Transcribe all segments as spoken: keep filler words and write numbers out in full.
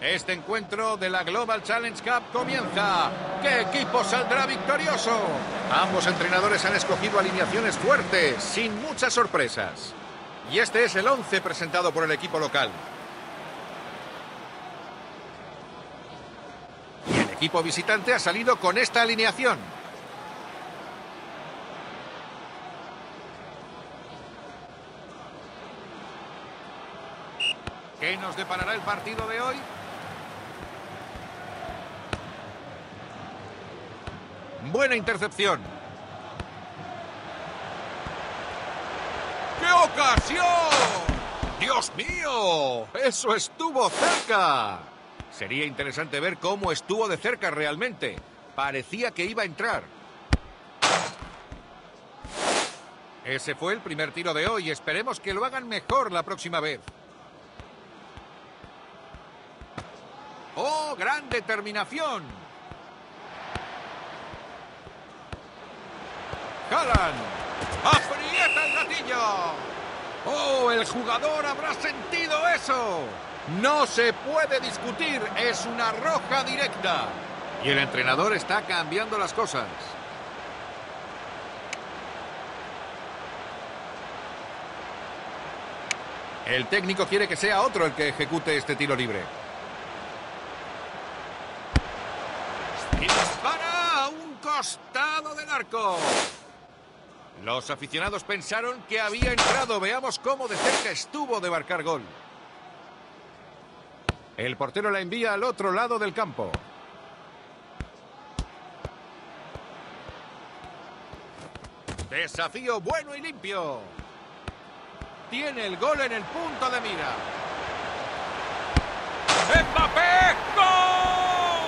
Este encuentro de la Global Challenge Cup comienza. ¿Qué equipo saldrá victorioso? Ambos entrenadores han escogido alineaciones fuertes, sin muchas sorpresas. Y este es el once presentado por el equipo local. Y el equipo visitante ha salido con esta alineación. ¿Qué nos deparará el partido de hoy? Buena intercepción. ¡Qué ocasión! ¡Dios mío! ¡Eso estuvo cerca! Sería interesante ver cómo estuvo de cerca realmente. Parecía que iba a entrar. Ese fue el primer tiro de hoy. Esperemos que lo hagan mejor la próxima vez. ¡Oh, gran determinación! Haaland. ¡Aprieta el gatillo! ¡Oh, el jugador habrá sentido eso! No se puede discutir, es una roja directa. Y el entrenador está cambiando las cosas. El técnico quiere que sea otro el que ejecute este tiro libre. Y dispara a un costado del arco. Los aficionados pensaron que había entrado. Veamos cómo de cerca estuvo de marcar gol. El portero la envía al otro lado del campo. Desafío bueno y limpio. Tiene el gol en el punto de mira. ¡Mbappé! ¡Gol!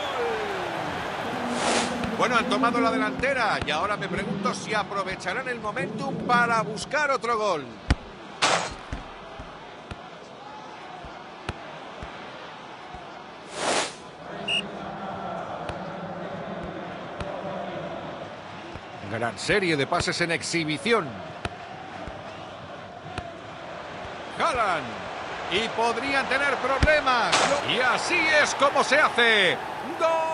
Bueno, han tomado la delantera y ahora me pregunto si aprovecharán el momentum para buscar otro gol. Gran serie de pases en exhibición. Haaland. Y podrían tener problemas. Y así es como se hace. ¡Gol!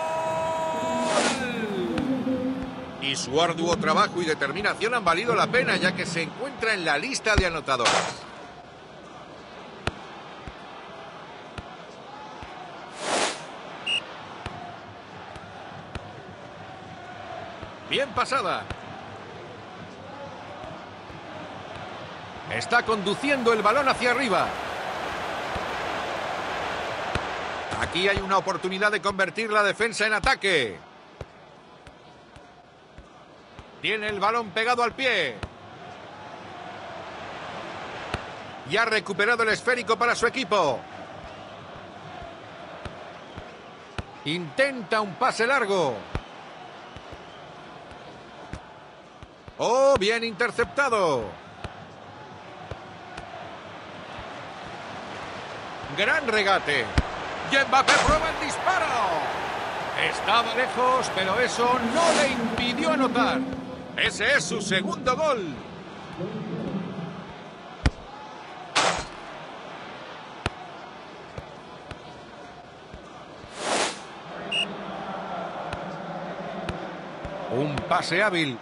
Y su arduo trabajo y determinación han valido la pena, ya que se encuentra en la lista de anotadores. Bien pasada. Está conduciendo el balón hacia arriba. Aquí hay una oportunidad de convertir la defensa en ataque. Tiene el balón pegado al pie. Y ha recuperado el esférico para su equipo. Intenta un pase largo. Oh, bien interceptado. Gran regate. Y Mbappé prueba el disparo. Estaba lejos, pero eso no le impidió anotar. Ese es su segundo gol. Un pase hábil.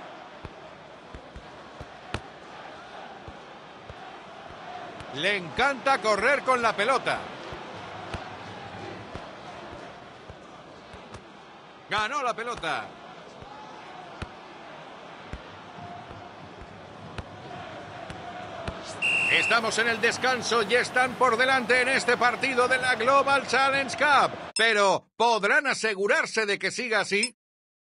Le encanta correr con la pelota. Ganó la pelota. Estamos en el descanso y están por delante en este partido de la Global Challenge Cup. Pero, ¿podrán asegurarse de que siga así?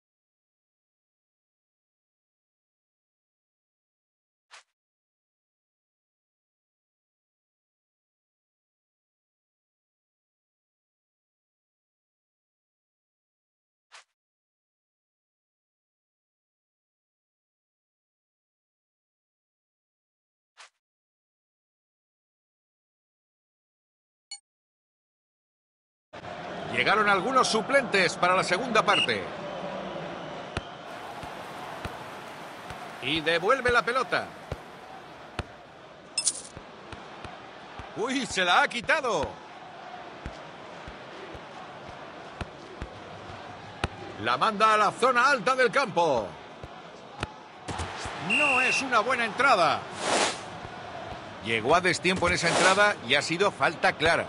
Llegaron algunos suplentes para la segunda parte. Y devuelve la pelota. Uy, se la ha quitado. La manda a la zona alta del campo. No es una buena entrada. Llegó a destiempo en esa entrada y ha sido falta clara.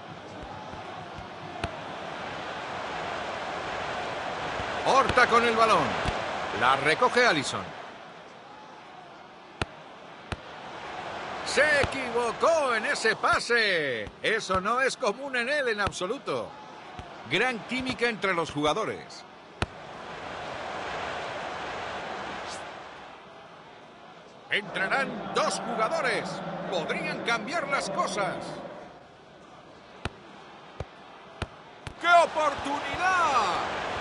Horta con el balón. La recoge Alisson. Se equivocó en ese pase. Eso no es común en él en absoluto. Gran química entre los jugadores. Entrarán dos jugadores. Podrían cambiar las cosas. ¡Qué oportunidad!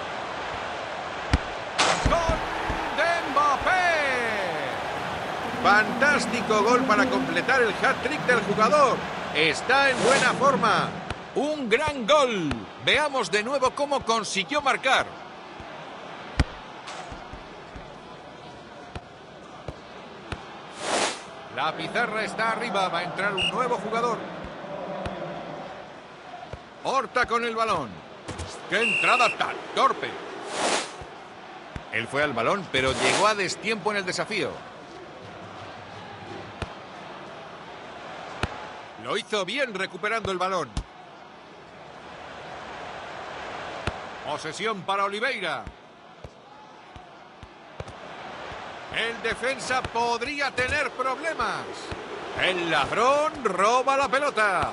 ¡Gol de Mbappé! Fantástico gol para completar el hat-trick del jugador. Está en buena forma. Un gran gol. Veamos de nuevo cómo consiguió marcar. La pizarra está arriba. Va a entrar un nuevo jugador. Horta con el balón. ¡Qué entrada tan torpe! Él fue al balón, pero llegó a destiempo en el desafío. Lo hizo bien recuperando el balón. Posesión para Oliveira. El defensa podría tener problemas. El ladrón roba la pelota.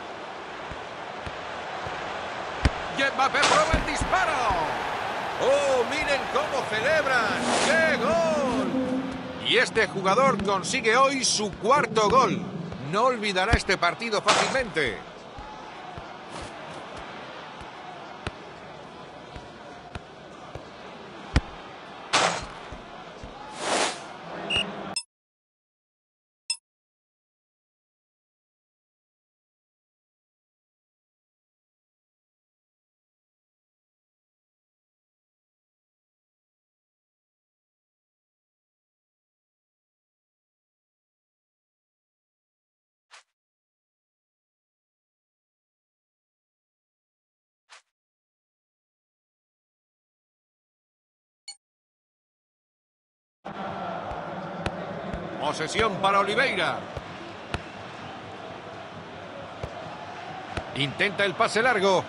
Y Mbappé prueba el disparo. ¡Oh, miren cómo celebran! ¡Qué gol! Y este jugador consigue hoy su cuarto gol. No olvidará este partido fácilmente. Posesión para Oliveira. Intenta el pase largo.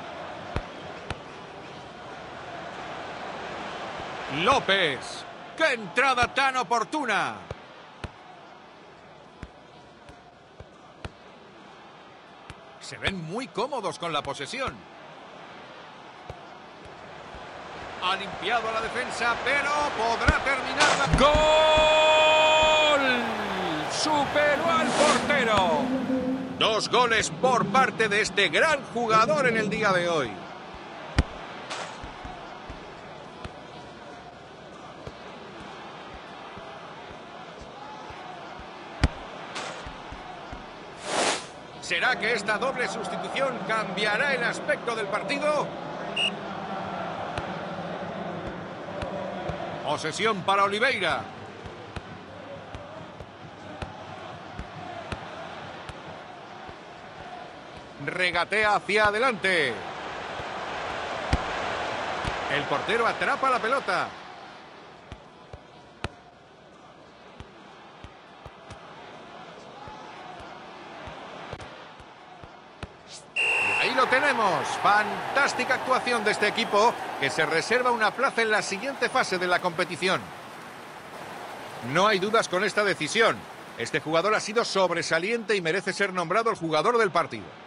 López. ¡Qué entrada tan oportuna! Se ven muy cómodos con la posesión. Ha limpiado a la defensa, pero podrá terminar. ¡Gol! Superó al portero. Dos goles por parte de este gran jugador en el día de hoy. ¿Será que esta doble sustitución cambiará el aspecto del partido? Posesión para Oliveira. Regatea hacia adelante. El portero atrapa la pelota. Ahí lo tenemos. Fantástica actuación de este equipo que se reserva una plaza en la siguiente fase de la competición. No hay dudas con esta decisión. Este jugador ha sido sobresaliente y merece ser nombrado el jugador del partido.